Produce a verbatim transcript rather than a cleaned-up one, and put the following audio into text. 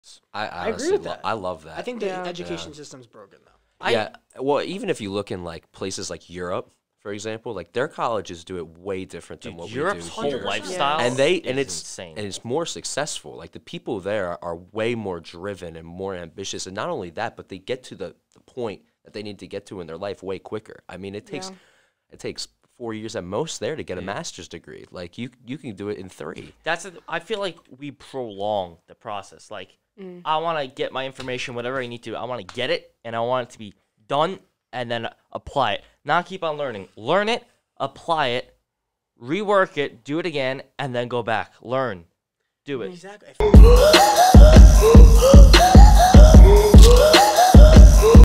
I, I agree honestly with lo- that. I love that. I think the Yeah. education Yeah. system's broken though. I- yeah, well, even if you look in like places like Europe, for example, like their colleges do it way different than Dude, what Europe's we do whole here. lifestyle And they is and it's insane. and it's more successful. Like the people there are, are way more driven and more ambitious, and not only that, but they get to the, the point that they need to get to in their life way quicker. I mean, it takes Yeah. it takes four years at most there to get a master's degree. Like you you can do it in three. That's a, I feel like we prolong the process. Like Mm. I want to get my information, whatever I need to. I want to get it, and I want it to be done, and then apply it. Not keep on learning. Learn it, apply it, rework it, do it again, and then go back. Learn, do it. Exactly.